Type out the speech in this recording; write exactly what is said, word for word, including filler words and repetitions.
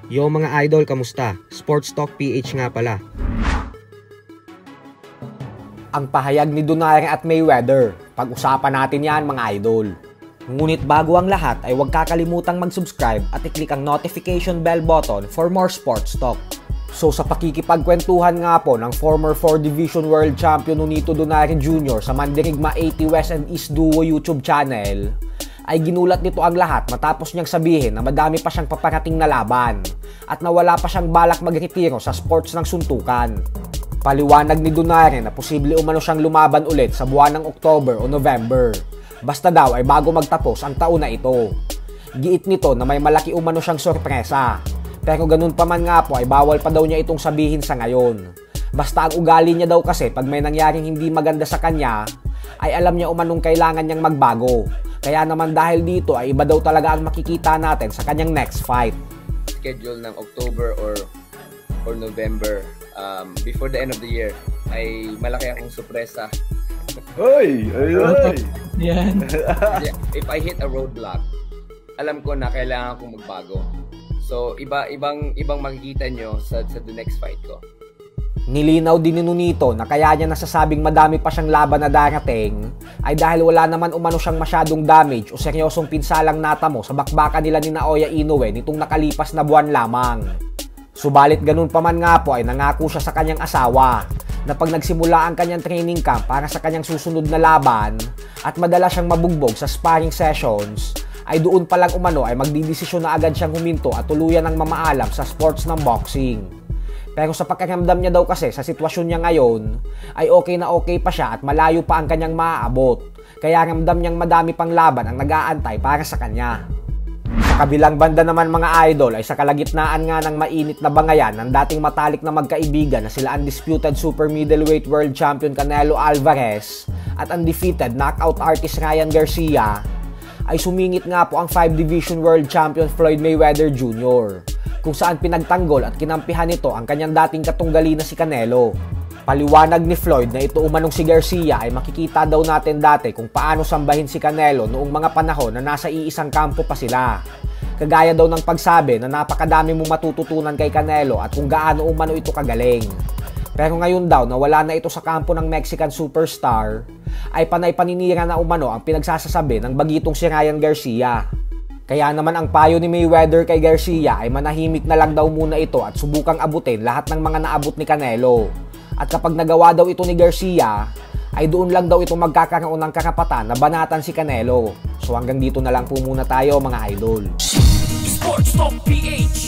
Yo mga idol, kamusta? Sports Talk P H nga pala. Ang pahayag ni Donaire at Mayweather. Pag-usapan natin yan mga idol. Ngunit bago ang lahat ay huwag kakalimutang mag-subscribe at i-click ang notification bell button for more sports talk. So sa pakikipagkwentuhan nga po ng former four Division World Champion Nonito Donaire Junior sa Mandirigma eighty West and East Duo YouTube channel, ay ginulat nito ang lahat matapos niyang sabihin na madami pa siyang paparating na laban at na wala pa siyang balak magretiro sa sports ng suntukan. Paliwanag ni Donaire na posible umano siyang lumaban ulit sa buwan ng October o November. Basta daw ay bago magtapos ang taon na ito. Giit nito na may malaki umano siyang sorpresa. Pero ganun pa man nga po ay bawal pa daw niya itong sabihin sa ngayon. Basta ang ugali niya daw kasi pag may nangyaring hindi maganda sa kanya, ay alam niya umanong kailangan niyang magbago. Kaya naman dahil dito ay iba daw talaga ang makikita natin sa kanyang next fight. Schedule ng October or or November um, before the end of the year ay malaki akong sorpresa. Hoy! Ay, ay! Yan. If I hit a roadblock, alam ko na kailangan kong magbago. So, iba ibang ibang makikita nyo sa, sa the next fight ko. Nilinaw din ni Nonito na kaya niya nasasabing madami pa siyang laban na darating ay dahil wala naman umano siyang masyadong damage o seryosong pinsalang natamo sa bakbakan nila ni Naoya Inoue nitong nakalipas na buwan lamang. Subalit ganun pa man nga po ay nangako siya sa kanyang asawa na pag nagsimula ang kanyang training camp para sa kanyang susunod na laban at madala siyang mabugbog sa sparring sessions, ay doon pa lang umano ay magdidesisyon na agad siyang huminto at tuluyan ng mamaalam sa sports ng boxing. Pero sa pakiramdam niya daw kasi sa sitwasyon niya ngayon, ay okay na okay pa siya at malayo pa ang kanyang maaabot. Kaya ramdam niyang madami pang laban ang nag-aantay para sa kanya. Sa kabilang banda naman mga idol ay sa kalagitnaan nga ng mainit na bangayan ng dating matalik na magkaibigan na sila undisputed super middleweight world champion Canelo Alvarez at undefeated knockout artist Ryan Garcia, ay sumingit nga po ang five Division World Champion Floyd Mayweather Junior kung saan pinagtanggol at kinampihan nito ang kanyang dating katunggali na si Canelo. Paliwanag ni Floyd na ito umanong si Garcia ay makikita daw natin dati kung paano sambahin si Canelo noong mga panahon na nasa iisang kampo pa sila. Kagaya daw ng pagsabi na napakadami mong matututunan kay Canelo at kung gaano umano ito kagaling. Pero ngayon daw na wala na ito sa kampo ng Mexican superstar, ay panay paninira na umano ang pinagsasasabi ng bagitong si Ryan Garcia. Kaya naman ang payo ni Mayweather kay Garcia ay manahimik na lang daw muna ito at subukang abutin lahat ng mga naabot ni Canelo. At kapag nagawa daw ito ni Garcia, ay doon lang daw ito magkakaroon ng karapatan na banatan si Canelo. So hanggang dito na lang po muna tayo mga idol. Sports Talk P H